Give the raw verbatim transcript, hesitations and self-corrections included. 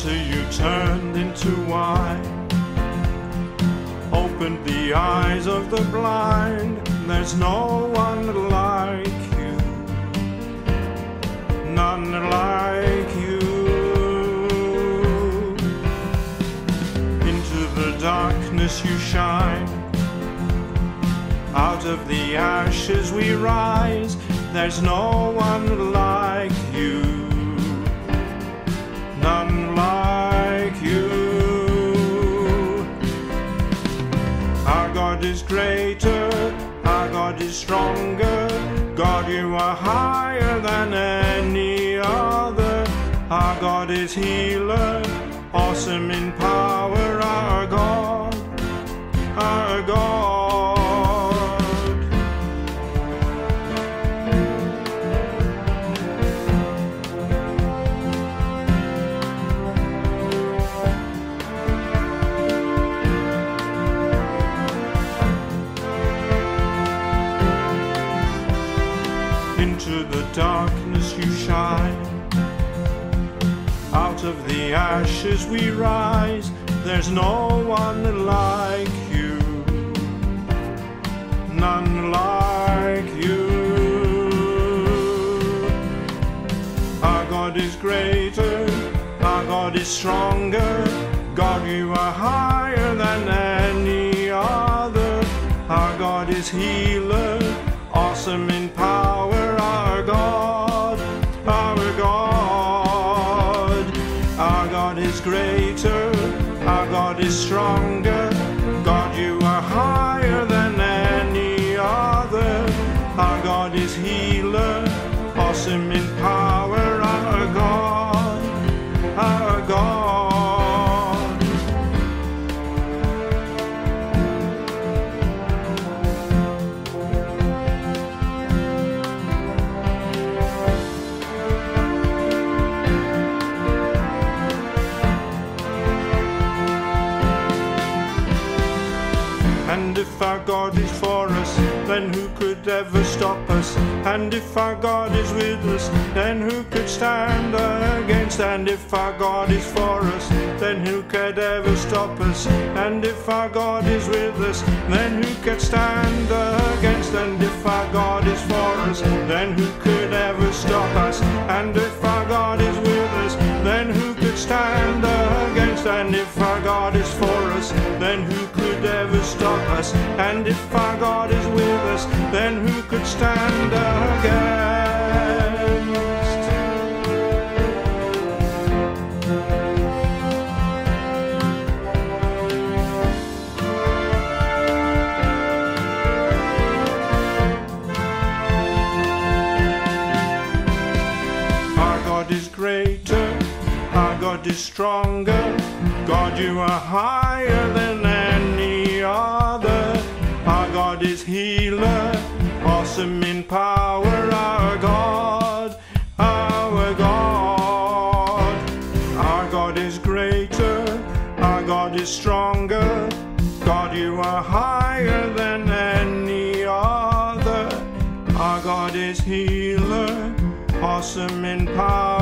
water you turned into wine, opened the eyes of the blind. There's no one like you, none like you. Into the darkness you shine, out of the ashes we rise. There's no one like you, none like you. Our God is greater, our God is stronger. God, you are higher than any other. Our God is healer, awesome in power. Our God, our God. Into the darkness you shine, out of the ashes we rise. There's no one like you, none like you. Our God is greater, our God is stronger. God, you are higher than any other. Our God is healer, awesome in power. Our God, our God. Our God is greater, our God is stronger. God, you are higher than any other. Our God is healer, awesome in power. Our God, our God. And if our God is for us, then who could ever stop us? And if our God is with us, then who could stand against? And if our God is for us, then who could ever stop us? And if our God is with us, then who could stand against? And if our God is for us, then who could ever stop us? And if our God is with us, then who could stand against? And if our God is for us, then who could ever stop us? And if our God is with us, then who could stand against? Our God is greater, our God is stronger. God, you are higher than any other. Our God is healer, awesome in power. Our God, our God. Our God is greater, our God is stronger. God, you are higher than any other. Our God is healer, awesome in power.